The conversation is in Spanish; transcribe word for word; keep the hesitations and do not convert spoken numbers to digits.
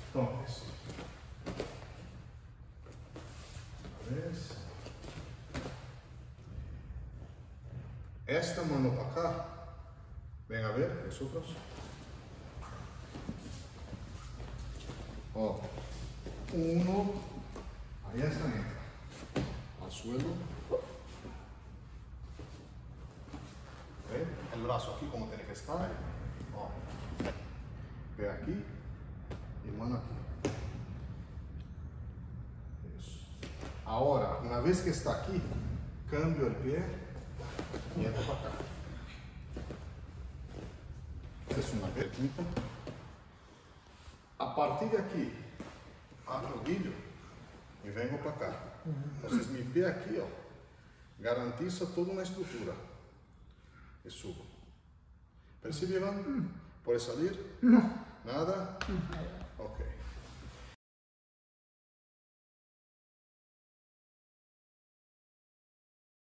Entonces, una vez, esta mano para acá, ven a ver nosotros. Oh, uno, ahí está, entra al suelo. ¿Ve? El brazo aquí como tiene que estar. Oh. Ve aquí y mano aquí. Eso. Ahora, una vez que está aquí, cambio el pie y entro para acá. Esta es una técnica. A partir de aquí, arrodillo y vengo para acá. Entonces mi pie aquí, ó, garantiza toda una estructura. Y subo. ¿Percibe, Iván? ¿Puede salir? No. Nada.